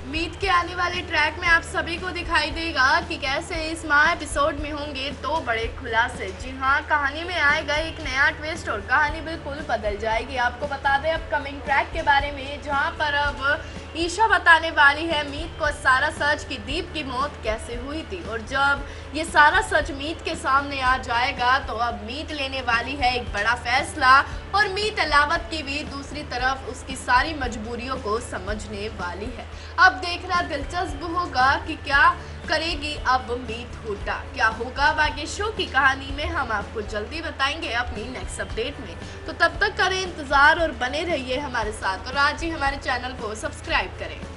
मीत के आने वाले ट्रैक में आप सभी को दिखाई देगा कि कैसे इस माह एपिसोड में होंगे दो बड़े खुलासे। जी हाँ, कहानी में आएगा एक नया ट्विस्ट और कहानी बिल्कुल बदल जाएगी। आपको बता दें अपकमिंग ट्रैक के बारे में, जहाँ पर अब ईशा बताने वाली है मीत को सारा सच कि दीप की मौत कैसे हुई थी। और जब ये सारा सच मीत के सामने आ जाएगा तो अब मीत लेने वाली है एक बड़ा फैसला और मीत अलावत की भी दूसरी तरफ उसकी सारी मजबूरियों को समझने वाली है। अब देखना दिलचस्प होगा कि क्या करेगी अब मीत हुड्डा। क्या होगा बाकी शो की कहानी में, हम आपको जल्दी बताएंगे अपनी नेक्स्ट अपडेट में। तो तब तक करें इंतजार और बने रहिए हमारे साथ और आज ही हमारे चैनल को सब्सक्राइब करें।